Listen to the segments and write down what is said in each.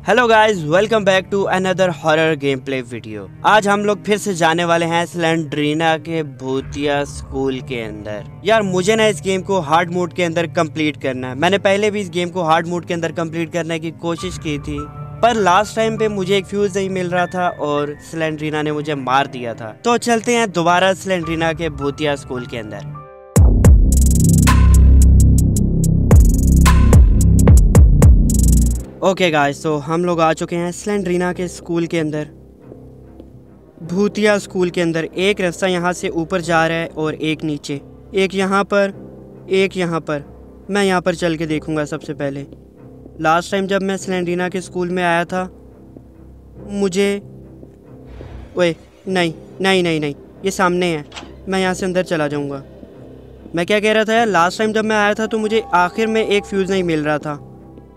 Hello guys, welcome back to another horror game play video. आज हम लोग फिर से जाने वाले हैं स्लेंड्रीना के भूतिया स्कूल के अंदर। यार मुझे ना इस गेम को हार्ड मोड के अंदर कंप्लीट करना है। मैंने पहले भी इस गेम को हार्ड मोड के अंदर कंप्लीट करने की कोशिश की थी, पर लास्ट टाइम पे मुझे एक फ्यूज नहीं मिल रहा था और स्लेंड्रीना ने मुझे मार दिया था। तो चलते हैं दोबारा स्लेंड्रीना के भूतिया स्कूल के अंदर। ओके गाइस, तो हम लोग आ चुके हैं स्लेंड्रीना के स्कूल के अंदर, भूतिया स्कूल के अंदर। एक रास्ता यहाँ से ऊपर जा रहा है और एक नीचे, एक यहाँ पर, एक यहाँ पर। मैं यहाँ पर चल के देखूँगा सबसे पहले। लास्ट टाइम जब मैं स्लेंड्रीना के स्कूल में आया था मुझे ओए नहीं नहीं नहीं नहीं, ये सामने है। मैं यहाँ से अंदर चला जाऊँगा। मैं क्या कह रहा था यार, लास्ट टाइम जब मैं आया था तो मुझे आखिर में एक फ्यूज़ नहीं मिल रहा था।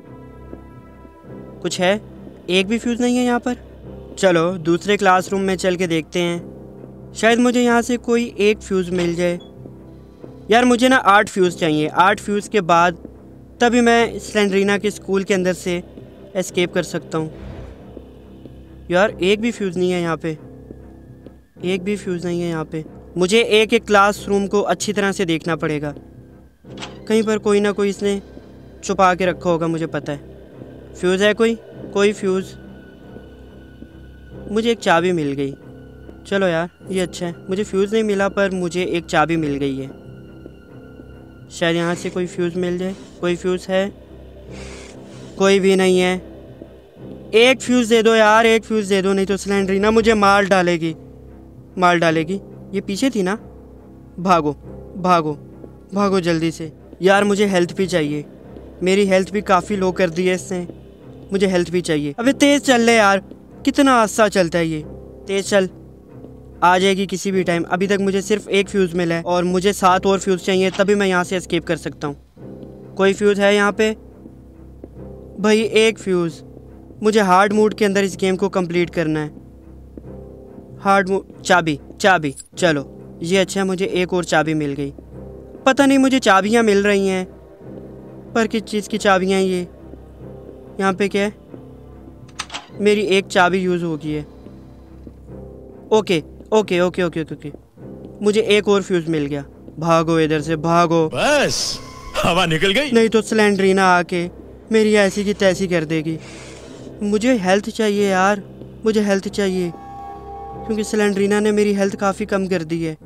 कुछ है? एक भी फ्यूज़ नहीं है यहाँ पर। चलो दूसरे क्लासरूम में चल के देखते हैं, शायद मुझे यहाँ से कोई एक फ्यूज़ मिल जाए। यार मुझे ना 8 फ्यूज़ चाहिए। 8 फ्यूज़ के बाद तभी मैं स्लेंड्रीना के स्कूल के अंदर से एस्केप कर सकता हूँ। यार एक भी फ्यूज़ नहीं है यहाँ पे, एक भी फ्यूज़ नहीं है यहाँ पे। मुझे एक एक क्लासरूम को अच्छी तरह से देखना पड़ेगा। कहीं पर कोई ना कोई इसने छुपा के रखा होगा, मुझे पता है। फ्यूज़ है कोई फ्यूज़? मुझे एक चाबी मिल गई। चलो यार ये अच्छा है। मुझे फ्यूज़ नहीं मिला पर मुझे एक चाबी मिल गई है। शायद यहाँ से कोई फ्यूज़ मिल जाए। कोई फ्यूज़ है? कोई भी नहीं है। एक फ्यूज़ दे दो यार, एक फ्यूज़ दे दो, नहीं तो स्लेंड्रीना मुझे मार डालेगी। मार डालेगी। ये पीछे थी ना? भागो भागो भागो जल्दी से। यार मुझे हेल्थ भी चाहिए, मेरी हेल्थ भी काफ़ी लो कर दी है इसने। मुझे हेल्थ भी चाहिए। अबे तेज़ चल ले यार, कितना आस्ता चलता है ये। तेज़ चल, आ जाएगी किसी भी टाइम। अभी तक मुझे सिर्फ एक फ्यूज़ मिला है और मुझे 7 और फ्यूज़ चाहिए, तभी मैं यहाँ से एस्केप कर सकता हूँ। कोई फ्यूज़ है यहाँ पे? भाई एक फ्यूज़। मुझे हार्ड मोड के अंदर इस गेम को कंप्लीट करना है। Hard mode. चाबी। चलो ये अच्छा है, मुझे एक और चाबी मिल गई। पता नहीं मुझे चाबियाँ मिल रही हैं, पर किस चीज़ की चाबियाँ हैं ये? यहाँ पे क्या है? मेरी एक चाबी यूज़ हो गई है। ओके। मुझे एक और फ्यूज़ मिल गया। भागो इधर से भागो। बस हवा निकल गई। नहीं तो स्लेंड्रीना आके मेरी ऐसी की तैसी कर देगी। मुझे हेल्थ चाहिए यार, मुझे हेल्थ चाहिए, क्योंकि स्लेंड्रीना ने मेरी हेल्थ काफ़ी कम कर दी है।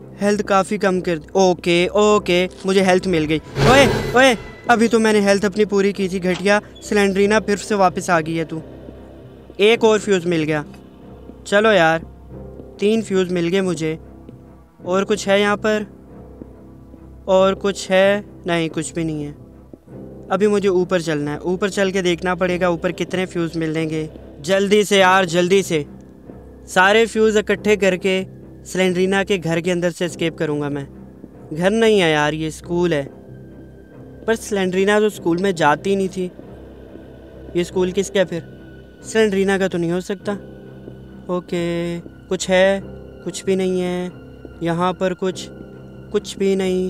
ओके मुझे हेल्थ मिल गई। ओए अभी तो मैंने हेल्थ अपनी पूरी की थी घटिया। स्लेंड्रीना फिर से वापस आ गई है तू। एक और फ्यूज़ मिल गया। चलो यार 3 फ्यूज़ मिल गए मुझे। और कुछ है यहाँ पर? और कुछ है? नहीं, कुछ भी नहीं है। अभी मुझे ऊपर चलना है। ऊपर चल के देखना पड़ेगा ऊपर कितने फ्यूज़ मिलेंगे। जल्दी से यार, जल्दी से। सारे फ्यूज़ इकट्ठे करके स्लेंड्रीना के घर के अंदर से एस्केप करूँगा मैं। घर नहीं है यार, ये स्कूल है। पर स्लेंड्रीना तो स्कूल में जाती ही नहीं थी। ये स्कूल किसका है फिर? स्लेंड्रीना का तो नहीं हो सकता। ओके, कुछ है? कुछ भी नहीं है यहाँ पर। कुछ भी नहीं।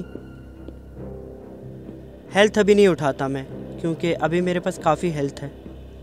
हेल्थ अभी नहीं उठाता मैं, क्योंकि अभी मेरे पास काफ़ी हेल्थ है।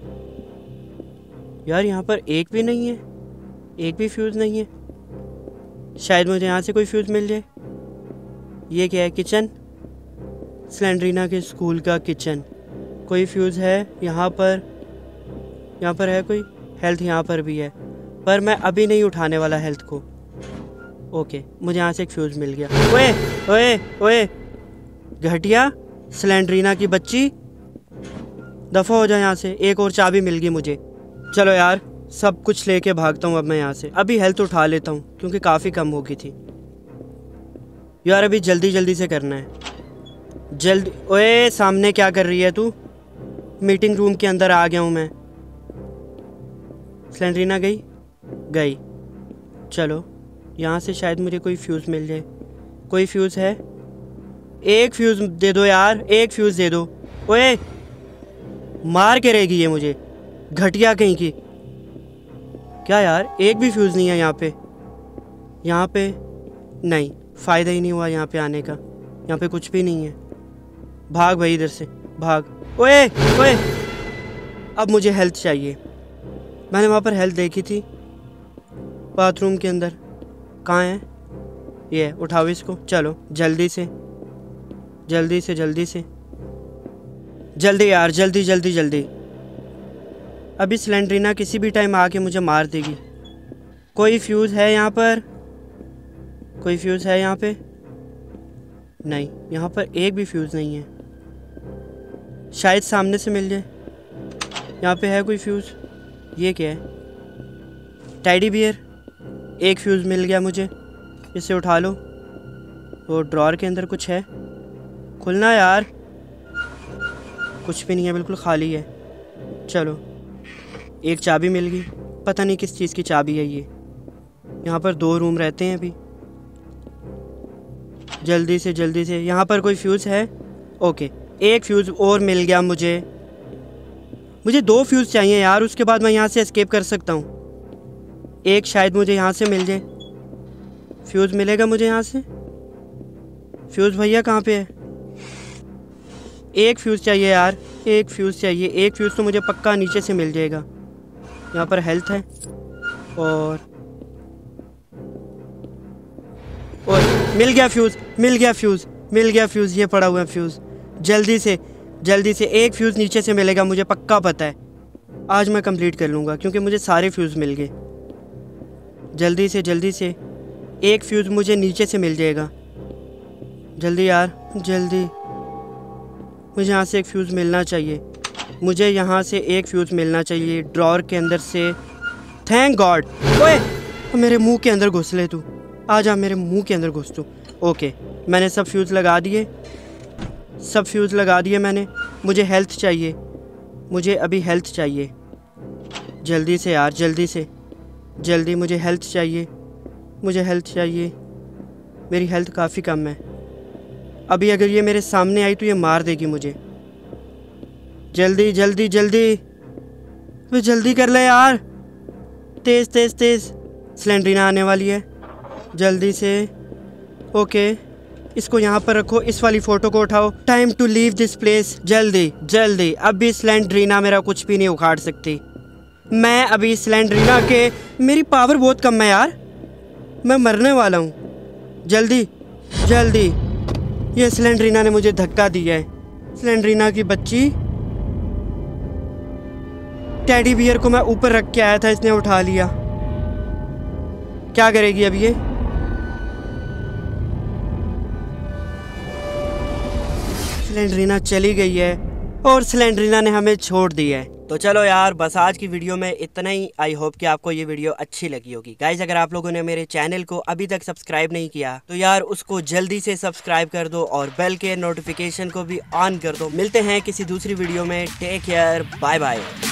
यार यहाँ पर एक भी नहीं है, एक भी फ्यूज़ नहीं है। शायद मुझे यहाँ से कोई फ्यूज़ मिल जाए। ये क्या है? किचन। स्लेंड्रीना के स्कूल का किचन। कोई फ्यूज़ है यहाँ पर? यहाँ पर है कोई? हेल्थ यहाँ पर भी है, पर मैं अभी नहीं उठाने वाला हेल्थ को। ओके, मुझे यहाँ से एक फ्यूज़ मिल गया। ओए घटिया स्लेंड्रीना की बच्ची, दफ़ा हो जाए यहाँ से। एक और चाबी मिल गई मुझे। चलो यार सब कुछ लेके भागता हूँ अब मैं यहाँ से। अभी हेल्थ उठा लेता हूँ क्योंकि काफ़ी कम हो गई थी। यार अभी जल्दी से करना है, जल्दी। ओए सामने क्या कर रही है तू? मीटिंग रूम के अंदर आ गया हूँ मैं। स्लेंड्रीना गई। चलो यहाँ से शायद मुझे कोई फ्यूज़ मिल जाए। कोई फ्यूज़ है? एक फ्यूज़ दे दो यार, एक फ्यूज़ दे दो। ओए मार के रहेगी ये मुझे, घटिया कहीं की। क्या यार, एक भी फ्यूज़ नहीं है यहाँ पे। नहीं, फ़ायदा ही नहीं हुआ यहाँ पे आने का। यहाँ पे कुछ भी नहीं है। भाग भाई इधर से भाग। ओए अब मुझे हेल्थ चाहिए। मैंने वहाँ पर हेल्थ देखी थी बाथरूम के अंदर। कहाँ है ये? उठाओ इसको, चलो जल्दी से जल्दी से जल्दी से जल्दी यार, जल्दी जल्दी जल्दी। अभी स्लेंड्रीना किसी भी टाइम आके मुझे मार देगी। कोई फ्यूज़ है यहाँ पर? कोई फ्यूज़ है यहाँ पे? नहीं, यहाँ पर एक भी फ्यूज़ नहीं है। शायद सामने से मिल जाए। यहाँ पे है कोई फ्यूज़? ये क्या है? Teddy bear. एक फ्यूज़ मिल गया मुझे, इसे उठा लो। वो ड्रॉअर के अंदर कुछ है, खुलना यार। कुछ भी नहीं है, बिल्कुल खाली है। चलो, एक चाबी मिल गई। पता नहीं किस चीज़ की चाबी है ये। यहाँ पर 2 रूम रहते हैं अभी। जल्दी से जल्दी से। यहाँ पर कोई फ्यूज़ है? ओके, एक फ्यूज़ और मिल गया मुझे। 2 फ्यूज़ चाहिए यार, उसके बाद मैं यहाँ से एस्केप कर सकता हूँ। एक शायद मुझे यहाँ से मिल जाए। फ्यूज़ मिलेगा मुझे यहाँ से? फ्यूज़ भैया कहाँ पे है? एक फ्यूज़ चाहिए यार, एक फ्यूज़ चाहिए। एक फ्यूज़ तो मुझे पक्का नीचे से मिल जाएगा। यहाँ पर हेल्थ है और मिल गया फ्यूज़, मिल गया फ्यूज़, मिल गया फ्यूज़। ये पड़ा हुआ है फ्यूज़। जल्दी से जल्दी से एक फ्यूज़ नीचे से मिलेगा, मुझे पक्का पता है। आज मैं कंप्लीट कर लूँगा क्योंकि मुझे सारे फ्यूज़ मिल गए। जल्दी से एक फ्यूज़ मुझे नीचे से मिल जाएगा। जल्दी यार, जल्दी। मुझे यहाँ से एक फ्यूज़ मिलना चाहिए। मुझे यहाँ से एक फ्यूज़ मिलना चाहिए ड्रॉअर के अंदर से। Thank God. ओए, मेरे मुंह के अंदर घुस ले तू। आजा, मेरे मुंह के अंदर घुस तू। ओके, मैंने सब फ्यूज़ लगा दिए, सब फ्यूज़ लगा दिए मैंने। मुझे हेल्थ चाहिए, मुझे अभी हेल्थ चाहिए। जल्दी से यार, जल्दी से जल्दी। मुझे हेल्थ चाहिए, मुझे हेल्थ चाहिए। मेरी हेल्थ काफ़ी कम है। अभी अगर ये मेरे सामने आई तो ये मार देगी मुझे। जल्दी जल्दी जल्दी, वे जल्दी कर ले यार। तेज़ तेज़ तेज़। स्लेंड्रीना आने वाली है, जल्दी से। ओके, इसको यहाँ पर रखो, इस वाली फ़ोटो को उठाओ। Time to leave this place. जल्दी जल्दी। अभी स्लेंड्रीना मेरा कुछ भी नहीं उखाड़ सकती। मैं अभी स्लेंड्रीना के, मेरी पावर बहुत कम है यार, मैं मरने वाला हूँ। जल्दी जल्दी। ये स्लेंड्रीना ने मुझे धक्का दिया है। स्लेंड्रीना की बच्ची। टेडी बियर को मैं ऊपर रख के आया था, इसने उठा लिया। क्या करेगी अब ये? स्लेंड्रीना चली गई है और स्लेंड्रीना ने हमें छोड़ दिया है। तो चलो यार, बस आज की वीडियो में इतना ही। आई होप कि आपको ये वीडियो अच्छी लगी होगी। गाइस, अगर आप लोगों ने मेरे चैनल को अभी तक सब्सक्राइब नहीं किया तो यार उसको जल्दी से सब्सक्राइब कर दो और बेल के नोटिफिकेशन को भी ऑन कर दो। मिलते हैं किसी दूसरी वीडियो में। Take care, bye bye.